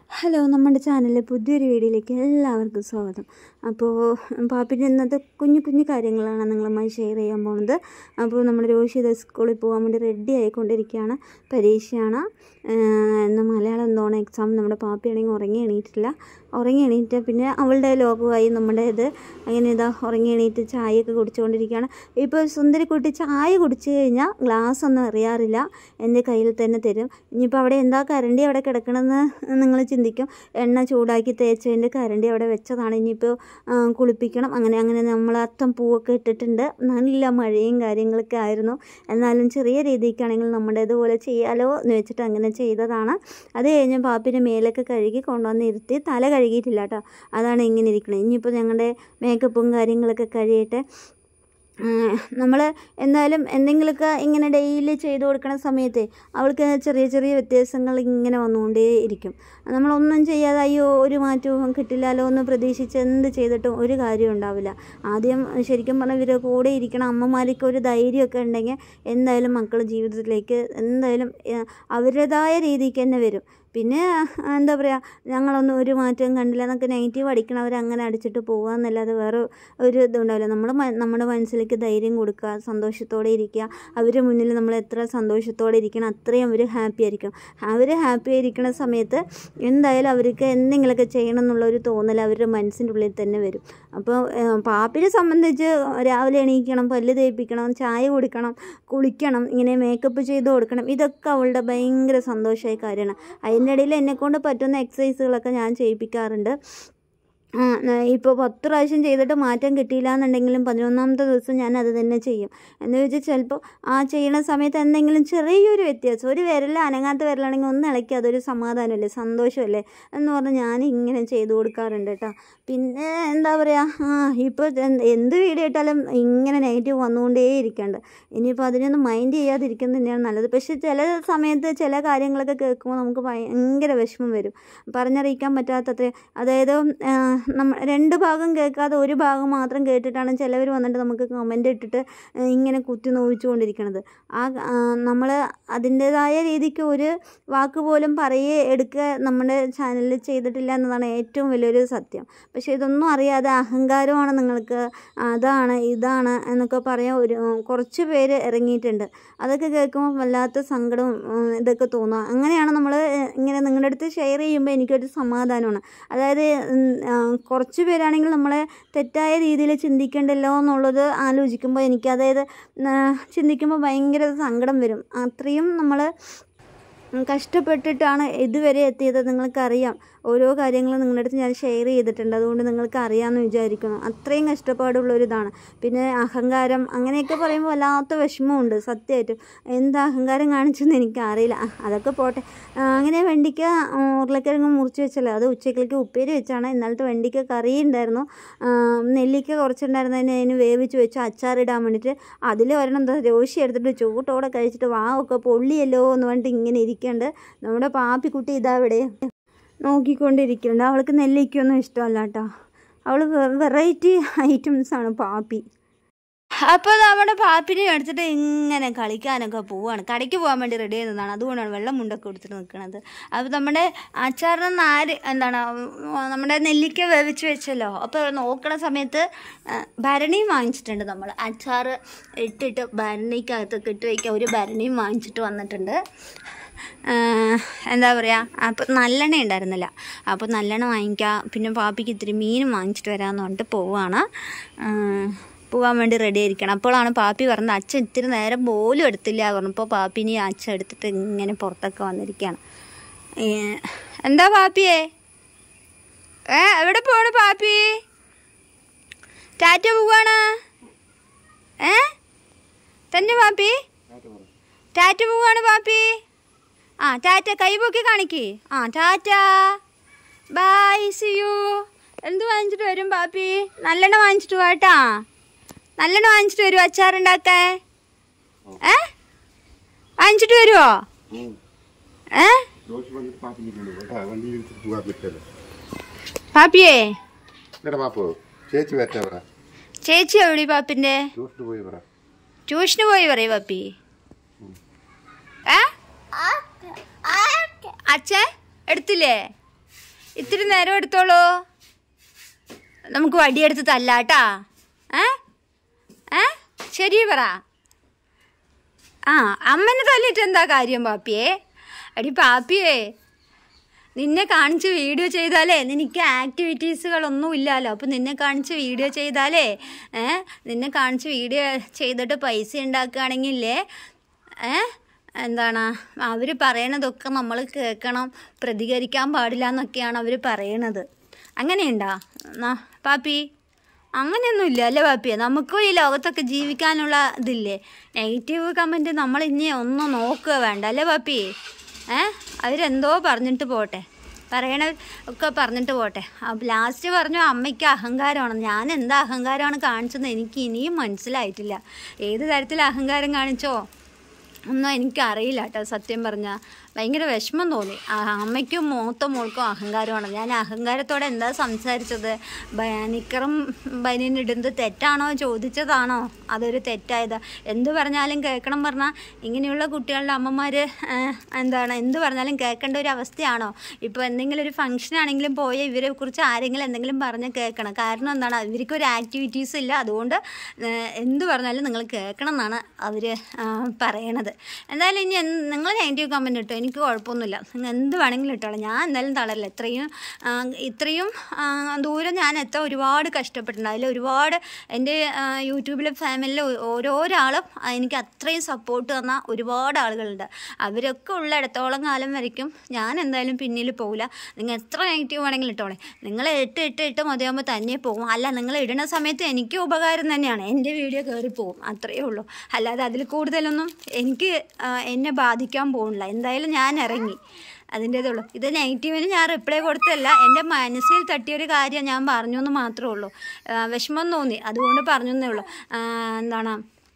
Hello, നമ്മുടെ ചാനലിലെ പുതിയൊരു വീഡിയോയിലേക്ക് എല്ലാവർക്കും സ്വാഗതം. അപ്പോൾ പാപ്പിൻ്റെ ഇന്നത്തെ കുഞ്ഞു കുഞ്ഞു കാര്യങ്ങളാണ് നിങ്ങളുമായി ഷെയർ ചെയ്യാൻ പോകുന്നത്. അപ്പോൾ നമ്മുടെ രോഷിത സ്കൂളിൽ പോകാൻ വേണ്ടി റെഡി ആയിക്കൊണ്ടിരിക്കുകയാണ്. പരീക്ഷയാണ് ഇന്ന്. മലയാളം എന്തോണം എക്സാം. നമ്മുടെ പാപ്പിയാണെങ്കിൽ ഉറങ്ങി എണീറ്റ് പിന്നെ അവളുടെ ലോകമായി നമ്മുടെ ഇത്. അങ്ങനെ ഇതാ ഉറങ്ങി എണീറ്റ് ചായയൊക്കെ കുടിച്ചുകൊണ്ടിരിക്കുകയാണ്. ഇപ്പോൾ സുന്ദരിക്കുട്ടി ചായ കുടിച്ചു കഴിഞ്ഞാൽ ഗ്ലാസ് ഒന്നും അറിയാറില്ല, എൻ്റെ കയ്യിൽ തന്നെ തരും. ഇനിയിപ്പോൾ അവിടെ എന്താ കരണ്ടി അവിടെ കിടക്കണമെന്ന് നിങ്ങൾ ചിന്തിക്കും. എണ്ണ ചൂടാക്കി തേച്ചതിൻ്റെ കരണ്ടി അവിടെ വെച്ചതാണ്. ഇനിയിപ്പോൾ കുളിപ്പിക്കണം. അങ്ങനെ നമ്മൾ അത്തം പൂവൊക്കെ ഇട്ടിട്ടുണ്ട്. നല്ല മഴയും കാര്യങ്ങളൊക്കെ ആയിരുന്നു. എന്നാലും ചെറിയ രീതിക്കാണെങ്കിൽ നമ്മുടെ ഇതുപോലെ ചെയ്യാലോ എന്ന് വെച്ചിട്ട് അങ്ങനെ ചെയ്തതാണ്. അത് കഴിഞ്ഞ് പാപ്പിൻ്റെ മേലൊക്കെ കഴുകി കൊണ്ടുവന്ന് ഇരുത്തി. തല കഴുകിയിട്ടില്ല കേട്ടോ, അതാണ് ഇങ്ങനെ ഇരിക്കുന്നത്. ഇനിയിപ്പോൾ ഞങ്ങളുടെ മേക്കപ്പും കാര്യങ്ങളൊക്കെ കഴിയട്ടെ. നമ്മൾ എന്തായാലും എന്തെങ്കിലുമൊക്കെ ഇങ്ങനെ ഡെയിലി ചെയ്ത് കൊടുക്കുന്ന സമയത്ത് അവൾക്ക് ചെറിയ ചെറിയ വ്യത്യാസങ്ങൾ ഇങ്ങനെ വന്നുകൊണ്ടേ ഇരിക്കും. നമ്മളൊന്നും ചെയ്യാതെ അയ്യോ ഒരു മാറ്റവും കിട്ടില്ലല്ലോ എന്ന് പ്രതീക്ഷിച്ച് എന്ത് ചെയ്തിട്ടും ഒരു കാര്യം ഉണ്ടാവില്ല. ആദ്യം ശരിക്കും പറഞ്ഞാൽ ഇവരെ കൂടെ ഇരിക്കണം അമ്മമാർക്ക് ഒരു ധൈര്യമൊക്കെ ഉണ്ടെങ്കിൽ എന്തായാലും മക്കൾ ജീവിതത്തിലേക്ക് എന്തായാലും അവരുടേതായ രീതിക്ക് തന്നെ വരും. പിന്നെ എന്താ പറയുക, ഞങ്ങളൊന്നും ഒരു മാറ്റവും കണ്ടില്ല എന്നൊക്കെ നെഗറ്റീവ് അടിക്കണവർ അങ്ങനെ അടിച്ചിട്ട് പോകുക എന്നല്ലാതെ വേറെ ഒരു ഇതുണ്ടാവില്ല. നമ്മുടെ മനസ്സിലേക്ക് ധൈര്യം കൊടുക്കുക, സന്തോഷത്തോടെ ഇരിക്കുക. അവരുടെ മുന്നിൽ നമ്മൾ എത്ര സന്തോഷത്തോടെ ഇരിക്കണം അത്രയും അവർ ഹാപ്പി ആയിരിക്കും. അവർ ഹാപ്പി ആയിരിക്കുന്ന സമയത്ത് എന്തായാലും അവർക്ക് എന്തെങ്കിലുമൊക്കെ ചെയ്യണം എന്നുള്ളൊരു തോന്നൽ അവരുടെ മനസ്സിൻ്റെ ഉള്ളിൽ തന്നെ വരും. അപ്പോൾ പാപ്പിനെ സംബന്ധിച്ച് രാവിലെ എണീക്കണം, പല്ല് തേപ്പിക്കണം, ചായ കുടിക്കണം, കുളിക്കണം, ഇങ്ങനെ മേക്കപ്പ് ചെയ്ത് കൊടുക്കണം. ഇതൊക്കെ അവളുടെ ഭയങ്കര സന്തോഷമായ കാര്യമാണ്. അതിൻ്റെ ഇടയിൽ എന്നെക്കൊണ്ട് പറ്റുന്ന എക്സസൈസുകളൊക്കെ ഞാൻ ചെയ്യിപ്പിക്കാറുണ്ട്. ഇപ്പോൾ 10 പ്രാവശ്യം ചെയ്തിട്ട് മാറ്റം കിട്ടിയില്ല എന്നുണ്ടെങ്കിലും 11ാമത്തെ ദിവസം ഞാൻ അത് തന്നെ ചെയ്യും. എന്ന് വെച്ചാൽ ചിലപ്പോൾ ആ ചെയ്യണ സമയത്ത് എന്തെങ്കിലും ചെറിയൊരു വ്യത്യാസം, ഒരു അനങ്ങാത്ത വിരലാണെങ്കിൽ ഒന്ന് ഇളക്കി അതൊരു സമാധാനമല്ലേ, സന്തോഷമല്ലേ എന്ന് പറഞ്ഞ് ഞാൻ ഇങ്ങനെ ചെയ്ത് കൊടുക്കാറുണ്ട് കേട്ടോ. പിന്നെ എന്താ പറയുക, ഇപ്പോൾ എന്ത് വീഡിയോ ഇട്ടാലും ഇങ്ങനെ നെഗറ്റീവ് വന്നുകൊണ്ടേ ഇരിക്കുന്നുണ്ട്. ഇനിയിപ്പോൾ അതിനൊന്നും മൈൻഡ് ചെയ്യാതിരിക്കുന്നത് തന്നെയാണ് നല്ലത്. പക്ഷേ ചില സമയത്ത് ചില കാര്യങ്ങളൊക്കെ കേൾക്കുമ്പോൾ നമുക്ക് ഭയങ്കര വിഷമം വരും, പറഞ്ഞറിയിക്കാൻ പറ്റാത്തത്ര. അതായത് നമ്മൾ 2 ഭാഗം കേൾക്കാതെ ഒരു ഭാഗം മാത്രം കേട്ടിട്ടാണ് ചിലവർ വന്നിട്ട് നമുക്ക് കമൻ്റ് ഇട്ടിട്ട് ഇങ്ങനെ കുത്തി നോവിച്ചുകൊണ്ടിരിക്കുന്നത്. നമ്മൾ അതിൻ്റേതായ രീതിക്ക് ഒരു വാക്ക് പോലും എടുക്കുക നമ്മുടെ ചാനലിൽ ചെയ്തിട്ടില്ല എന്നതാണ് ഏറ്റവും വലിയൊരു സത്യം. പക്ഷേ ഇതൊന്നും അറിയാതെ അഹങ്കാരമാണ് നിങ്ങൾക്ക്, അതാണ് ഇതാണ് എന്നൊക്കെ പറയാൻ കുറച്ച് പേര് ഇറങ്ങിയിട്ടുണ്ട്. അതൊക്കെ കേൾക്കുമ്പോൾ വല്ലാത്ത സങ്കടവും ഇതൊക്കെ തോന്നുക. അങ്ങനെയാണ് നമ്മൾ ഇങ്ങനെ നിങ്ങളുടെ അടുത്ത് ഷെയർ ചെയ്യുമ്പോൾ എനിക്കൊരു സമാധാനമാണ്. അതായത് കുറച്ച് പേരാണെങ്കിൽ നമ്മളെ തെറ്റായ രീതിയിൽ ചിന്തിക്കണ്ടല്ലോ എന്നുള്ളത് ആലോചിക്കുമ്പോൾ എനിക്ക്, അതായത് ചിന്തിക്കുമ്പോൾ ഭയങ്കര സങ്കടം വരും. അത്രയും നമ്മൾ കഷ്ടപ്പെട്ടിട്ടാണ് ഇതുവരെ എത്തിയത്. നിങ്ങൾക്കറിയാം, ഓരോ കാര്യങ്ങളും നിങ്ങളുടെ അടുത്ത് ഞാൻ ഷെയർ ചെയ്തിട്ടുണ്ട്. അതുകൊണ്ട് നിങ്ങൾക്ക് അറിയാമെന്ന് വിചാരിക്കുന്നു. അത്രയും കഷ്ടപ്പാടുള്ളൊരിതാണ്. പിന്നെ അഹങ്കാരം അങ്ങനെയൊക്കെ പറയുമ്പോൾ വല്ലാത്ത വിഷമമുണ്ട് സത്യമായിട്ടും. എന്താ അഹങ്കാരം കാണിച്ചെന്ന് എനിക്കറിയില്ല. അതൊക്കെ പോട്ടെ. അങ്ങനെ വെണ്ടിക്ക ഉരുളക്കിഴങ്ങ് മുറിച്ച് വെച്ചല്ലോ, അത് ഉച്ചക്കിലേക്ക് ഉപ്പേരി വെച്ചാണ്. ഇന്നലത്തെ വെണ്ടിക്ക കറി ഉണ്ടായിരുന്നു, നെല്ലിക്ക കുറച്ചുണ്ടായിരുന്നതിന് അതിന് വേവിച്ച് വെച്ച് അച്ചാറിടാൻ വേണ്ടിയിട്ട്. അതിൽ ഒരെണ്ണം എന്താ രോഷി എടുത്തിട്ട് ചൂട്ടോടെ കഴിച്ചിട്ട് വാവൊക്കെ പൊള്ളിയല്ലോ എന്ന് പറഞ്ഞിട്ട് ഇങ്ങനെ ഇരിക്കുന്നുണ്ട്. നമ്മുടെ പാപ്പിക്കുട്ടി ഇതാ ഇവിടെ നോക്കിക്കൊണ്ടിരിക്കുന്നുണ്ട്. അവൾക്ക് നെല്ലിക്കൊന്നും ഇഷ്ടമല്ല കേട്ടോ. അവൾ വെറൈറ്റി ഐറ്റംസാണ് പാപ്പി. അപ്പോൾ നമ്മുടെ പാപ്പിനെ എടുത്തിട്ട് ഇങ്ങനെ കളിക്കാനൊക്കെ പോവുകയാണ്. കടയ്ക്ക് പോകാൻ വേണ്ടി റെഡി ചെയ്യുന്നതാണ്. അതുകൊണ്ടാണ് വെള്ളം മുണ്ടൊക്കെ എടുത്തിട്ട് നിൽക്കുന്നത്. അപ്പോൾ നമ്മുടെ അച്ചാറിന് നമ്മുടെ നെല്ലിക്ക വേവിച്ച് വെച്ചല്ലോ. അപ്പോൾ നോക്കണ സമയത്ത് ഭരണിയും വാങ്ങിച്ചിട്ടുണ്ട്. നമ്മൾ അച്ചാർ ഇട്ടിട്ട് ഭരണിക്കകത്തൊക്കെ ഇട്ട് വയ്ക്കാൻ ഒരു ഭരണിയും വാങ്ങിച്ചിട്ട് വന്നിട്ടുണ്ട്. എന്താ പറയുക, അപ്പോൾ നല്ലെണ്ണ ഉണ്ടായിരുന്നില്ല. അപ്പോൾ നല്ലെണ്ണ വാങ്ങിക്കാം. പിന്നെ പാപ്പിക്ക് ഇത്തിരി മീനും വാങ്ങിച്ചിട്ട് വരാമെന്ന് പറഞ്ഞിട്ട് പോകാൻ വേണ്ടി റെഡി ആയിരിക്കണം. അപ്പോഴാണ് പാപ്പി പറഞ്ഞത് അച്ഛൻ ഇത്തിരി നേരം പോലും എടുത്തില്ല പറഞ്ഞപ്പോൾ പാപ്പിനി അച്ഛൻ എടുത്തിട്ട് ഇങ്ങനെ പുറത്തൊക്കെ വന്നിരിക്കുകയാണ്. എന്താ പാപ്പിയേ, എവിടെ പോണു പാപ്പി? ടാറ്റ പോവാണ് തന്നെ പാപ്പി? ടാറ്റ പോവാണ് പാപ്പി. ടാറ്റ കൈ പൊക്കി കാണിക്ക്. Tata bye, see you. എന്ത് വാങ്ങിച്ചിട്ട് വരും പാപ്പി? നല്ലെണ്ണ വാങ്ങിച്ചിട്ട് പോട്ടാ. നല്ലെണ്ണ വാങ്ങിച്ചിട്ട് വരുമോ അച്ചാറുണ്ടാക്കാൻ? വാങ്ങിച്ചിട്ട് വരുമോ? പാപ്പിയേ, ചേച്ചി എവിടെ പാപ്പിന്റെ? ട്യൂഷന് പോയി പറയൂ പാപ്പി. അച്ഛൻ എടുത്തില്ലേ? ഇത്തിരി നേരം എടുത്തോളൂ, നമുക്ക് വടിയെടുത്ത് തല്ലാട്ടാ. ശരി പറ. അമ്മനെ തല്ലിയിട്ട് എന്താ കാര്യം പാപ്പിയേ? എടി പാപ്പിയേ, നിന്നെ കാണിച്ച് വീഡിയോ ചെയ്താലേ നിനക്ക് ആക്ടിവിറ്റീസുകളൊന്നും ഇല്ലല്ലോ. അപ്പം നിന്നെ കാണിച്ച് വീഡിയോ ചെയ്താലേ നിന്നെ കാണിച്ച് വീഡിയോ ചെയ്തിട്ട് പൈസ ഉണ്ടാക്കുകയാണെങ്കിലേ എന്താണ് അവർ പറയണതൊക്കെ നമ്മൾ കേൾക്കണം, പ്രതികരിക്കാൻ പാടില്ല എന്നൊക്കെയാണ് അവർ പറയണത്. അങ്ങനെയുണ്ടോ പാപ്പി? അങ്ങനെയൊന്നുമില്ല അല്ലേ പാപ്പിയെ? നമുക്കും ഈ ലോകത്തൊക്കെ ജീവിക്കാനുള്ള ഇതില്ലേ? നെഗറ്റീവ് കമൻറ്റ് നമ്മൾ ഇനി ഒന്നും നോക്കുക വേണ്ട അല്ലേ പാപ്പി? അവരെന്തോ പറഞ്ഞിട്ട് പോട്ടെ, പറയണ ഒക്കെ പറഞ്ഞിട്ട് പോട്ടെ. ലാസ്റ്റ് പറഞ്ഞു അമ്മയ്ക്ക് അഹങ്കാരമാണ്. ഞാൻ എന്താ അഹങ്കാരമാണ് കാണിച്ചതെന്ന് എനിക്ക് ഇനിയും മനസ്സിലായിട്ടില്ല. ഏത് തരത്തിൽ അഹങ്കാരം കാണിച്ചോ ഒന്നും എനിക്കറിയില്ല കേട്ടോ. സത്യം പറഞ്ഞാൽ ഭയങ്കര വിഷമം തോന്നി. അമ്മയ്ക്കും മൂത്ത മോൾക്കും അഹങ്കാരമാണ്. ഞാൻ അഹങ്കാരത്തോടെ എന്താ സംസാരിച്ചത്? നിക്കറും ബനിയനിടുന്നത് തെറ്റാണോ ചോദിച്ചതാണോ? അതൊരു തെറ്റായതാ. എന്ത് പറഞ്ഞാലും കേൾക്കണം പറഞ്ഞാൽ ഇങ്ങനെയുള്ള കുട്ടികളുടെ അമ്മമാർ എന്ത് പറഞ്ഞാലും കേൾക്കേണ്ട ഒരു അവസ്ഥയാണോ? ഇപ്പോൾ എന്തെങ്കിലും ഒരു ഫംഗ്ഷനാണെങ്കിലും പോയ ഇവരെ കുറിച്ച് ആരെങ്കിലും എന്തെങ്കിലും പറഞ്ഞ് കേൾക്കണം. കാരണം എന്താണ്? ഇവർക്കൊരു ആക്ടിവിറ്റീസ് ഇല്ല, അതുകൊണ്ട് എന്ത് പറഞ്ഞാലും നിങ്ങൾ കേൾക്കണം എന്നാണ് അവർ പറയണത്. എന്തായാലും ഇനി നിങ്ങൾ നെഗറ്റീവ് കമൻറ്റ് ഇട്ടോ, എനിക്ക് കുഴപ്പമൊന്നുമില്ല. നിങ്ങൾ എന്ത് വേണമെങ്കിലും ഇട്ടോളാം, ഞാൻ എന്തായാലും തളരില്ല. ഇത്രയും ദൂരം ഞാൻ എത്താൻ ഒരുപാട് കഷ്ടപ്പെട്ടിട്ടുണ്ട്. അതിൽ ഒരുപാട് എൻ്റെ യൂട്യൂബിലെ ഫാമിലിയിൽ ഓരോരാളും എനിക്ക് അത്രയും സപ്പോർട്ട് തന്ന ഒരുപാട് ആളുകളുണ്ട്. അവരൊക്കെ ഉള്ളിടത്തോളം കാലം വരയ്ക്കും ഞാൻ എന്തായാലും പിന്നിൽ പോകില്ല. നിങ്ങൾ എത്ര നെഗറ്റീവ് വേണമെങ്കിലും ഇട്ടോളെ. നിങ്ങൾ ഇട്ട് മതിയാകുമ്പോൾ തന്നെ പോകും. അല്ല, നിങ്ങൾ ഇടുന്ന സമയത്ത് എനിക്ക് ഉപകാരം തന്നെയാണ്, എൻ്റെ വീഡിയോ കയറിപ്പോവും, അത്രയേ ഉള്ളൂ. അല്ലാതെ അതിൽ കൂടുതലൊന്നും എനിക്ക് എന്നെ ബാധിക്കാൻ പോകുന്നില്ല. എന്തായാലും ഞാൻ ഇറങ്ങി, അതിൻ്റേതേ ഉള്ളൂ. ഇത് നെഗറ്റീവിന് ഞാൻ റിപ്ലൈ കൊടുത്തല്ല, എൻ്റെ മനസ്സിൽ തട്ടിയൊരു കാര്യം ഞാൻ പറഞ്ഞു എന്ന് മാത്രമേ ഉള്ളൂ. വിഷമം തോന്നി, അതുകൊണ്ട് പറഞ്ഞു എന്നേ ഉള്ളൂ. എന്താണ്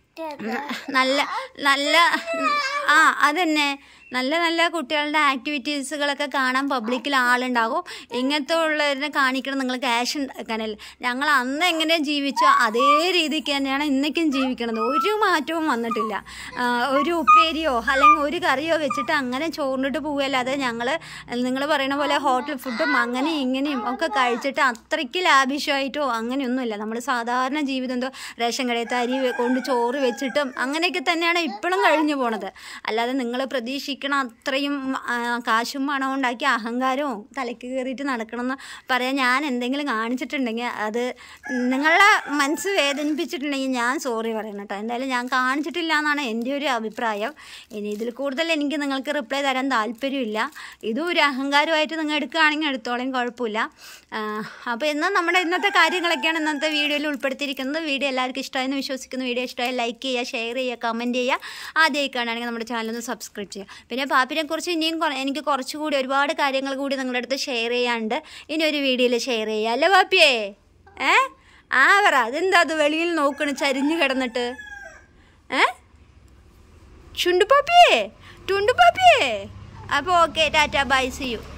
നല്ല അതന്നെ നല്ല നല്ല കുട്ടികളുടെ ആക്ടിവിറ്റീസുകളൊക്കെ കാണാൻ പബ്ലിക്കിൽ ആളുണ്ടാകും. ഇങ്ങനത്തെ ഉള്ളവരെ കാണിക്കണം നിങ്ങൾ ക്യാഷ് ഉണ്ടാക്കാനല്ല. ഞങ്ങൾ അന്ന് എങ്ങനെ ജീവിച്ചോ അതേ രീതിക്ക് തന്നെയാണ് ഇന്നേക്കും ജീവിക്കണത്. ഒരു മാറ്റവും വന്നിട്ടില്ല. ഒരു ഉപ്പേരിയോ അല്ലെങ്കിൽ ഒരു കറിയോ വെച്ചിട്ട് അങ്ങനെ ചോറിനിട്ട് പോവുകയല്ലാതെ നിങ്ങൾ പറയുന്ന പോലെ ഹോട്ടൽ ഫുഡും അങ്ങനെ ഇങ്ങനെയും ഒക്കെ കഴിച്ചിട്ട് അത്രയ്ക്ക് ലാഭിഷമായിട്ടോ അങ്ങനെയൊന്നുമില്ല. നമ്മൾ സാധാരണ ജീവിതം എന്തോ റേഷൻ കടയത്തെ അരി കൊണ്ട് ചോറ് വെച്ചിട്ടും അങ്ങനെയൊക്കെ തന്നെയാണ് ഇപ്പോഴും കഴിഞ്ഞു പോണത്. അല്ലാതെ നിങ്ങൾ പ്രതീക്ഷിക്കണം അത്രയും കാശും പണവും ഉണ്ടാക്കി അഹങ്കാരവും തലയ്ക്ക് കയറിയിട്ട് നടക്കണമെന്ന് പറയാൻ ഞാൻ എന്തെങ്കിലും കാണിച്ചിട്ടുണ്ടെങ്കിൽ അത് നിങ്ങളുടെ മനസ്സ് വേദനിപ്പിച്ചിട്ടുണ്ടെങ്കിൽ ഞാൻ സോറി പറയണം കേട്ടോ. എന്തായാലും ഞാൻ കാണിച്ചിട്ടില്ല എന്നാണ് എൻ്റെ ഒരു അഭിപ്രായം. ഇനി ഇതിൽ കൂടുതൽ എനിക്ക് നിങ്ങൾക്ക് റിപ്ലൈ തരാൻ താല്പര്യമില്ല. ഇതും ഒരു അഹങ്കാരമായിട്ട് നിങ്ങൾ എടുക്കുകയാണെങ്കിൽ എടുത്തോളേം, കുഴപ്പമില്ല. അപ്പോൾ എന്നാൽ നമ്മുടെ ഇന്നത്തെ കാര്യങ്ങളൊക്കെയാണ് ഇന്നത്തെ വീഡിയോയിൽ ഉൾപ്പെടുത്തിയിരിക്കുന്നത്. വീഡിയോ എല്ലാവർക്കും ഇഷ്ടമായെന്ന് വിശ്വസിക്കുന്നു. വീഡിയോ ഇഷ്ടമായി ലൈക്ക് ചെയ്യുക, ഷെയർ ചെയ്യുക, കമൻറ്റ് ചെയ്യുക. ആദ്യമായി കാണുകയാണെങ്കിൽ നമ്മുടെ ചാനലൊന്ന് സബ്സ്ക്രൈബ് ചെയ്യുക. പിന്നെ പാപ്പിനെ കുറിച്ച് ഇനിയും എനിക്ക് കുറച്ചുകൂടി ഒരുപാട് കാര്യങ്ങൾ കൂടി നിങ്ങളുടെ അടുത്ത് ഷെയർ ചെയ്യാനുണ്ട്. ഇനി ഒരു വീഡിയോയിൽ ഷെയർ ചെയ്യുക അല്ലേ പാപ്പിയേ? പറ, അതെന്താ അത് വെളിയിൽ നോക്കണം ചരിഞ്ഞു കിടന്നിട്ട്? ചുണ്ടു പാപ്പിയേ? അപ്പോൾ okay, tata, bye, see U.